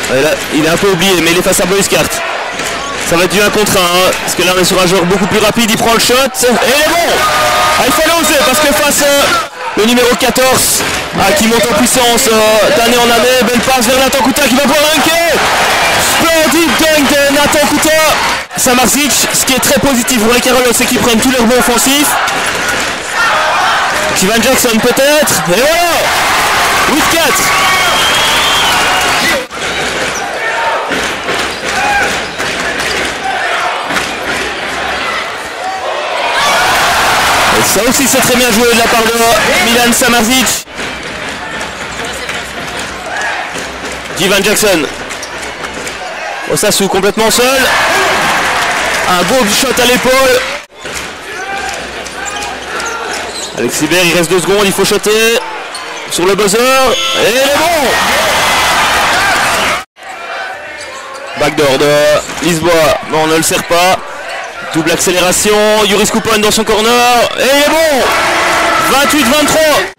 Et là, il est un peu oublié, mais il est face à Boyskart. Ça va être du 1 contre 1, hein, parce que là on est sur un joueur beaucoup plus rapide, il prend le shot, et il est bon. Il fallait oser, parce que face le numéro 14, qui monte en puissance d'année en année, belle passe vers Nathan Kouta qui va pouvoir dunker. Splendide dunk de Nathan Kouta. Samardzic, ce qui est très positif pour les Carolus, c'est qu'ils prennent tous leurs bons offensifs. Jivan Jackson peut-être, et voilà 8-4. Et ça aussi c'est très bien joué de la part de Milan Samardzic. Jivan Jackson. Osasu complètement seul. Un beau shot à l'épaule. Alexis Baird, il reste 2 secondes, il faut shotter. Sur le buzzer. Et il est bon. Backdoor de Lisboa, mais on ne le sert pas. Double accélération, Yuris Koupon dans son corner. Et il est bon. 28-23.